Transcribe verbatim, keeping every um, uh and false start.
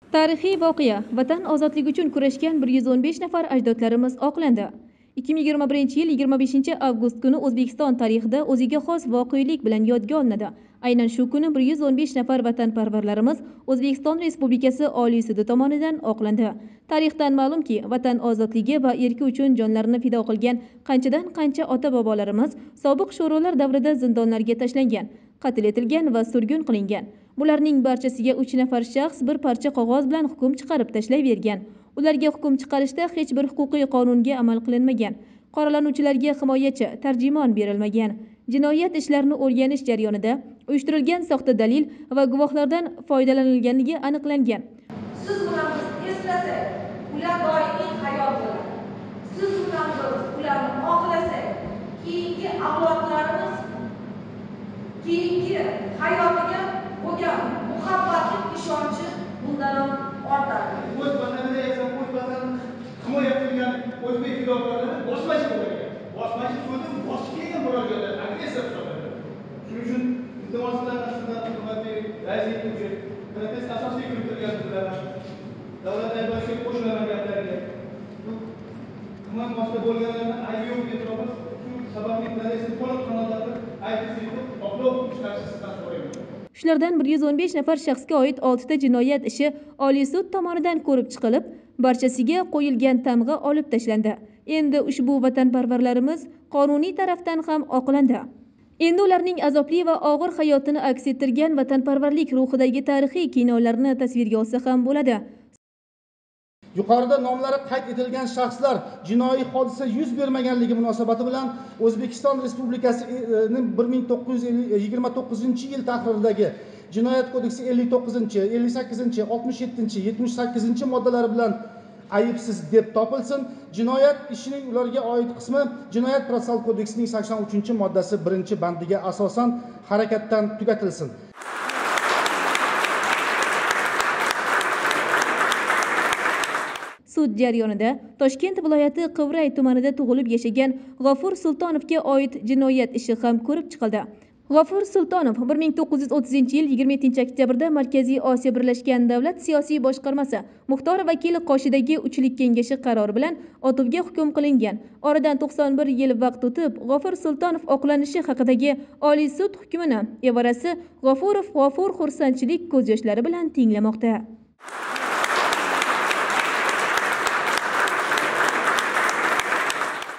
Tarixiy voqea: Vatan ozodligi uchun kurashgan bir yuz o'n besh nafar ajdodlarimiz oqlandi. ikki ming yigirma birinchi yil yigirma beshinchi avgust kuni O'zbekiston tarixida o'ziga xos voqelik bilan yodga olinadi. Aynan shu kuni bir yuz o'n besh nafar vatanparvarlarimiz O'zbekiston Respublikasi Oliy sudi tomonidan oqlandi. Tarixdan ma'lumki, vatan ozodligi va erki uchun jonlarini fido qilgan qanchadan qancha ota-bobolarimiz sobiq sho'rolar davrida zindonlarga tashlangan, qatl etilgan va surgun qilingan. Bularning barchasiga uch nafar shaxs bir parcha qog'oz bilan hukm chiqarib tashlayvergan. Ularga hukm chiqarishda hech bir huquqiy qonunga amal qilinmagan. Qoralanuvchilarga himoyachi, tarjimon berilmagan. Jinoyat ishlarini o'rganish jarayonida uyushtirilgan soxta dalil va guvohlardan foydalanilganligi aniqlangan. Siz bilan biz eslasak, ular doimiy hayotlar. Siz bilan biz ularni oqlasak, keyingi avlodlarimiz keyingi hayotiga bo'lgan muhabbatli ishonchi bundan ham ortadi. O'z vatanida yashab, o'z vatanini himoya qilgan o'zbek fidokorlari bosmachi bo'lgan. Bosmachi so'zim bosib kelgan birodarlar, agressor hisoblanadi. Shuning uchun iltimos qilaman shundan hurmatli rais etuvchi, protest asosiy kiritilgan bilaman. Davlat ayblashiga qo'shilaman gaplariga. Tuman boshqa bo'lganlarni aybi yo'q deb turamiz. Shu sababli protestni to'liq qanoatlantirib, aybsiz etib, oqlov chiqarishdan so'rayman. Shulardan bir yuz o'n besh nafar shaxsga oid oltita jinoyat ishi Oliy sud tomonidan ko'rib chiqilib, barchasiga qo'yilgan tamg'a olib tashlandi. Endi ushbu vatanparvarlarimiz qonuniy tarafdan ham oqlandi. Endi ularning azobli va og'ir hayotini aks ettirgan vatanparvarlik ruhidagi tarixiy kinolarni tasvirga olsa ham bo'ladi. Yuqorida nomlari qayd etilgan shaxslar jinoiy hodisa yuz bermaganligi munosabati bilan O'zbekiston Respublikasining bir ming to'qqiz yuz yigirma to'qqizinchi yil tahriridagi Jinoyat kodeksi ellik to'qqizinchi, ellik sakkizinchi, oltmish yettinchi, yetmish sakkizinchi moddalari bilan ayibsiz deb topilsin. Jinoyat ishining ularga oid qismi Jinoyat protsessual kodeksining sakson uchinchi moddasi birinchi bandiga asosan harakatdan tugatilsin. Sud jarayonida Toshkent viloyati Qivray tumanida tug'ilib yashagan G'ofur Sultonovga oid jinoyat ishi ham ko'rib chiqildi. G'ofur Sultonov bir ming to'qqiz yuz o'ttizinchi yil yigirma yettinchi oktyabrda Markaziy Osiyo Birlashgan Davlat siyosiy boshqarmasi muxtor vakili qoshidagi uchlik kengashi qarori bilan otuvga hukm qilingan. Oradan to'qson bir yil vaqt o'tib, G'ofur Sultonov oqlanishi haqidagi Oliy sud hukmini evarasi G'ofurov G'ofur xursandchilik ko'z yoshlari bilan tinglamoqda.